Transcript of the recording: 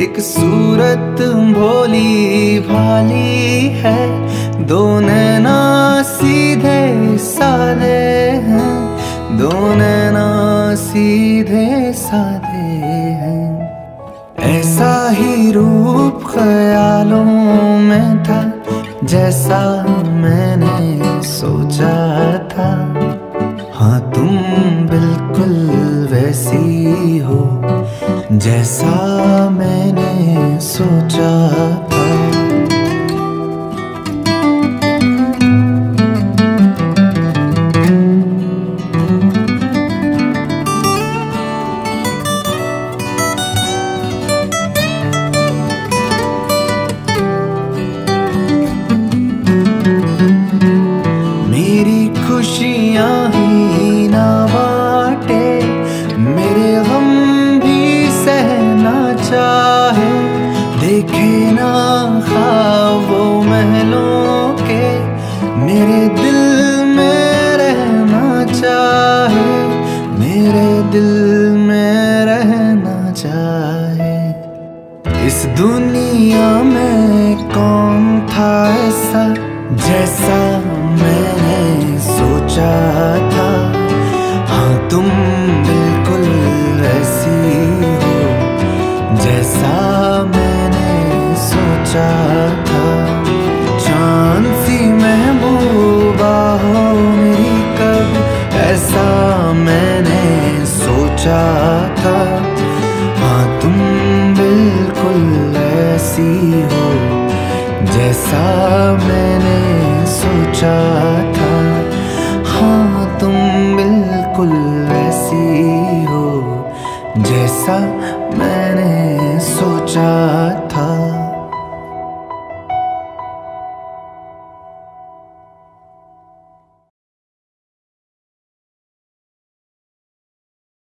एक सूरत भोली भाली है, दो नैना सीधे साधे हैं, दो नैना सीधे साधे हैं। ऐसा ही रूप ख्यालों में था जैसा मैंने सोचा था। हाँ तुम बिल्कुल वैसी हो जैसा मैंने सोचा था। मेरी खुशियाँ ही ना बाटे, मेरे गम भी सहना चाहे, देखे ना ख्वाबों महलों के, मेरे दिल में रहना चाहे, मेरे दिल में रहना चाहे। इस दुनिया में कौन था ऐसा जैसा मैंने सोचा था। हाँ तुम बिल्कुल ऐसी हो जैसा मैंने सोचा था। चांद सी महबूबा हो मेरी कब, ऐसा मैंने सोचा था। हाँ तुम बिल्कुल ऐसी हो जैसा मैंने सोचा था। हाँ तुम बिल्कुल ऐसी हो जैसा मैंने सोचा था।